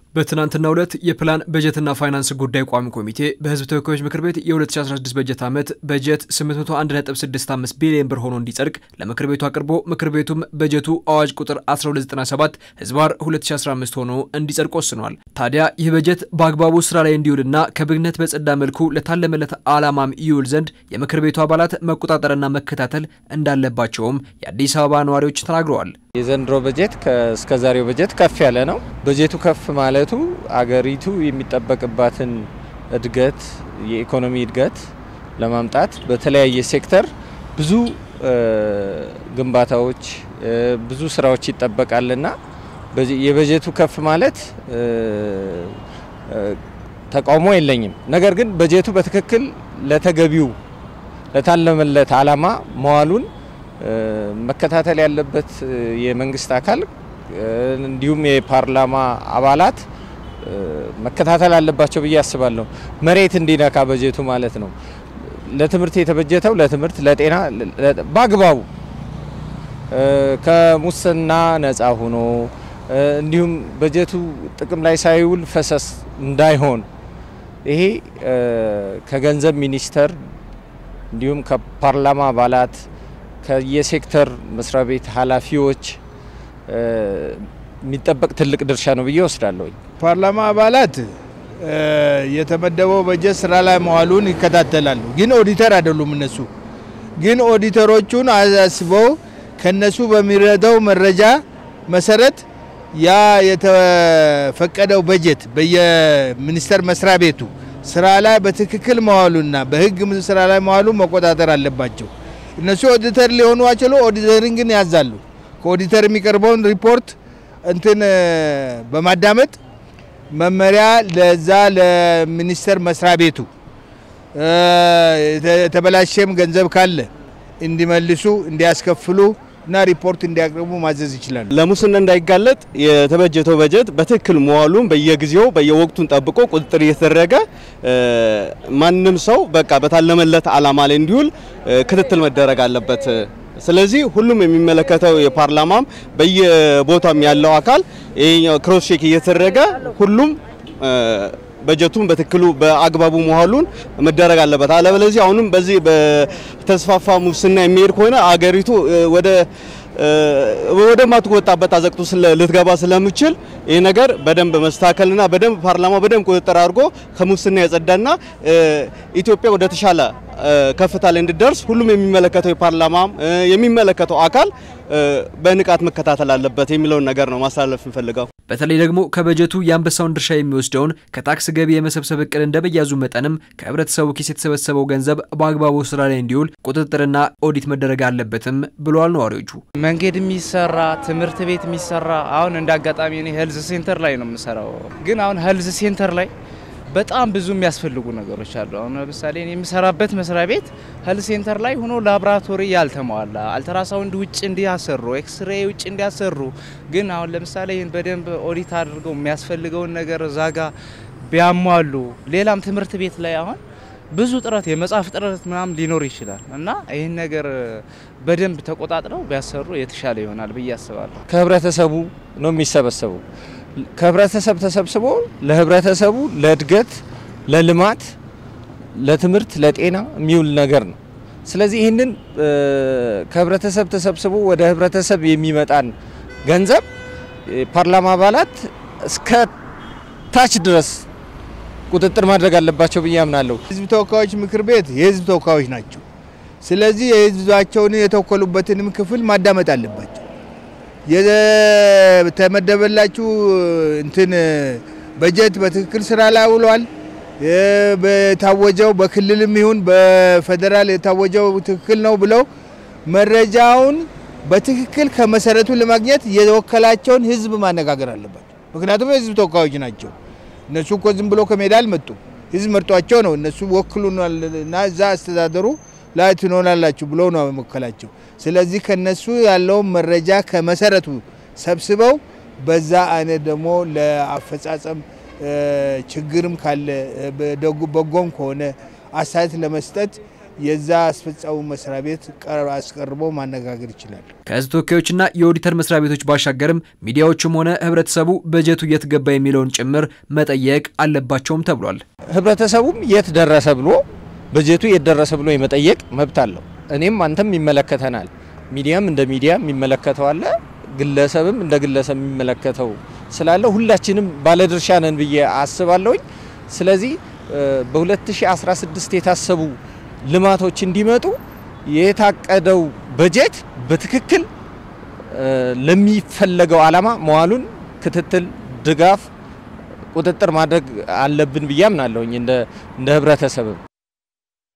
በትናንትናው ዕለት የፕላን በጀትና ፋይናንስ ጉዳይ ቋሚ ኮሚቴ በህዝብ ተወካዮች ምክር ቤት የ2016 በጀት ዓመት በጀት 801.65 ቢሊዮን ብር ሆኖ እንዲጸድቅ ለምክር ቤቱ አቅርቦ ምክር ቤቱም በጀቱ አዋጅ ቁጥር 1297 ህዝባር 2015 ሆኖ እንዲጸድቅ ወስኗል። ታዲያ ይህ በጀት በአግባቡ ስራ ላይ እንዲውልና ከብግነት በጸዳ መልኩ ለታለመለት ዓላማም ይውል ዘንድ የምክር ቤቱ አባላት መቆጣጠርና መከታተል እንዳለባቸውም የአዲስ አበባ ነዋሪዎች ተናግረዋል። የዘንድሮ በጀት ከስከዛሬው በጀት ከፍ ያለ ነው። በጀቱ ከፍ ማለቱ አገሪቱ የሚጠበቅባትን እድገት የኢኮኖሚ እድገት ለማምጣት በተለያየ ሴክተር ብዙ ግንባታዎች ብዙ ስራዎች ይጠበቃልና የበጀቱ ከፍ ማለት ተቃውሞ የለኝም። ነገር ግን በጀቱ በትክክል ለተገቢው ለታለመለት ዓላማ መዋሉን መከታተል ያለበት የመንግስት አካል እንዲሁም የፓርላማ አባላት መከታተል አለባቸው ብዬ አስባለሁ። መሬት እንዲነካ በጀቱ ማለት ነው። ለትምህርት የተበጀተው ለትምህርት ለጤና በአግባቡ ከሙስና ነፃ ሆኖ እንዲሁም በጀቱ ጥቅም ላይ ሳይውል ፈሰስ እንዳይሆን ይሄ ከገንዘብ ሚኒስተር እንዲሁም ከፓርላማ አባላት ከየሴክተር መስሪያ ቤት ኃላፊዎች የሚጠበቅ ትልቅ ድርሻ ነው ብዬ ወስዳለሁ። ፓርላማ አባላት የተመደበው በጀት ስራ ላይ መዋሉን ይከታተላሉ። ግን ኦዲተር አይደሉም። እነሱ ግን ኦዲተሮቹን አስበው ከነሱ በሚረዳው መረጃ መሰረት ያ የተፈቀደው በጀት በየሚኒስተር መስሪያ ቤቱ ስራ ላይ በትክክል መዋሉና በህግ ስራ ላይ መዋሉ መቆጣጠር አለባቸው። እነሱ ኦዲተር ሊሆኑ አይችሉ። ኦዲተሪንግን ያዛሉ። ከኦዲተር የሚቀርበውን ሪፖርት በማዳመጥ መመሪያ ለዛ ለሚኒስተር መስሪያ ቤቱ የተበላሸም ገንዘብ ካለ እንዲመልሱ እንዲያስከፍሉ እና ሪፖርት እንዲያቀርቡ ማዘዝ ይችላል። ለሙስና እንዳይጋለጥ የተበጀተው በጀት በትክክል መዋሉን በየጊዜው በየወቅቱን ጠብቆ ቁጥጥር እየተደረገ ማንንም ሰው በቃ በታለመለት ዓላማ ላይ እንዲውል ክትትል መደረግ አለበት። ስለዚህ ሁሉም የሚመለከተው የፓርላማም በየቦታም ያለው አካል ይሄኛው ክሮስ ቼክ እየተደረገ ሁሉም በጀቱን በትክክሉ በአግባቡ መዋሉን መደረግ አለበት። አለበለዚያ አሁንም በዚህ በተስፋፋ ሙስና የሚሄድ ከሆነ አገሪቱ ወደ ማትወጣበት አዘቅቱ ልትገባ ስለምችል ይሄ ነገር በደንብ መስተካከልና በደንብ ፓርላማው በደንብ ቁጥጥር አድርጎ ከሙስና የጸዳና ኢትዮጵያ ወደ ተሻለ ከፍታ ላይ እንድትደርስ ሁሉም የሚመለከተው የፓርላማም የሚመለከተው አካል በንቃት መከታተል አለበት የሚለው ነገር ነው ማስተላለፍ እንፈልጋው። በተለይ ደግሞ ከበጀቱ የአንበሳውን ድርሻ የሚወስደውን ከታክስ ገቢ የመሰብሰብ እቅድ እንደበያዙ መጠንም ከህብረተሰቡ ኪስ የተሰበሰበው ገንዘብ በአግባቡ ስራ ላይ እንዲውል ቁጥጥርና ኦዲት መደረግ አለበትም ብለዋል ነዋሪዎቹ። መንገድ የሚሰራ ትምህርት ቤት የሚሰራ አሁን እንዳጋጣሚ እኔ ሄልዝ ሴንተር ላይ ነው የምሰራው። ግን አሁን ሄልዝ ሴንተር ላይ በጣም ብዙ የሚያስፈልጉ ነገሮች አሉ። አሁን ለምሳሌ እኔ የምሰራበት መስሪያ ቤት ሄልዝ ሴንተር ላይ ሆኖ ላብራቶሪ ያልተሟላ አልትራሳውንድ ውጭ እንዲያሰሩ ኤክስሬይ ውጭ እንዲያሰሩ ግን አሁን ለምሳሌ ይሄን በደንብ ኦዲት አድርገው የሚያስፈልገውን ነገር ዛጋ ቢያሟሉ ሌላም ትምህርት ቤት ላይ አሁን ብዙ ጥረት የመጻፍ ጥረት ምናም ሊኖር ይችላል እና ይሄን ነገር በደንብ ተቆጣጥረው ቢያሰሩ የተሻለ ይሆናል ብዬ አስባለሁ። ከህብረተሰቡ ነው የሚሰበሰቡ። ከህብረተሰብ ተሰብስቦ ለህብረተሰቡ ለእድገት ለልማት ለትምህርት ለጤና የሚውል ነገር ነው። ስለዚህ ይሄንን ከህብረተሰብ ተሰብስቦ ወደ ህብረተሰብ የሚመጣን ገንዘብ ፓርላማ አባላት እስከ ታች ድረስ ቁጥጥር ማድረግ አለባቸው ብዬ አምናለሁ። ህዝብ ተወካዮች ምክር ቤት የህዝብ ተወካዮች ናቸው። ስለዚህ የህዝባቸውን የተወከሉበትንም ክፍል ማዳመጥ አለባቸው። የተመደበላችሁ በጀት በትክክል ስራ ላይ ውሏል። በታወጀው በክልልም ይሁን በፌደራል የታወጀው ትክክል ነው ብለው መረጃውን በትክክል ከመሰረቱ ለማግኘት የወከላቸውን ህዝብ ማነጋገር አለባቸው። ምክንያቱም የህዝብ ተወካዮች ናቸው። እነሱ እኮ ዝም ብሎ ከሜዳ አልመጡም። ህዝብ መርጧቸው ነው። እነሱ ወክሉናልና እዛ አስተዳደሩ ላይ ትኖራላችሁ ብሎ ነው መከላቸው። ስለዚህ ከነሱ ያለው መረጃ ከመሰረቱ ሰብስበው በዛ አይነት ደግሞ ለአፈጻጸም ችግርም ካለ በጎም ከሆነ አሳይት ለመስጠት የዛ አስፈጻው መስሪያ ቤት አስቀርቦ ማነጋገር ይችላል። ከህዝብ ተወካዮችና የኦዲተር መስሪያ ቤቶች ባሻገርም ሚዲያዎችም ሆነ ህብረተሰቡ በጀቱ የት ገባ የሚለውን ጭምር መጠየቅ አለባቸውም ተብሏል። ህብረተሰቡም የት ደረሰ ብሎ በጀቱ የት ደረሰ ብሎ የመጠየቅ መብት አለው። እኔም አንተም ይመለከተናል። ሚዲያም እንደ ሚዲያ የሚመለከተው አለ፣ ግለሰብም እንደ ግለሰብ የሚመለከተው ስላለ ሁላችንም ባለድርሻ ነን ብዬ አስባለሁ። ስለዚህ በ2016 የታሰቡ ልማቶች እንዲመጡ የታቀደው በጀት በትክክል ለሚፈለገው ዓላማ መዋሉን ክትትል፣ ድጋፍ፣ ቁጥጥር ማድረግ አለብን ብዬ አምናለሁ እንደ ህብረተሰብ።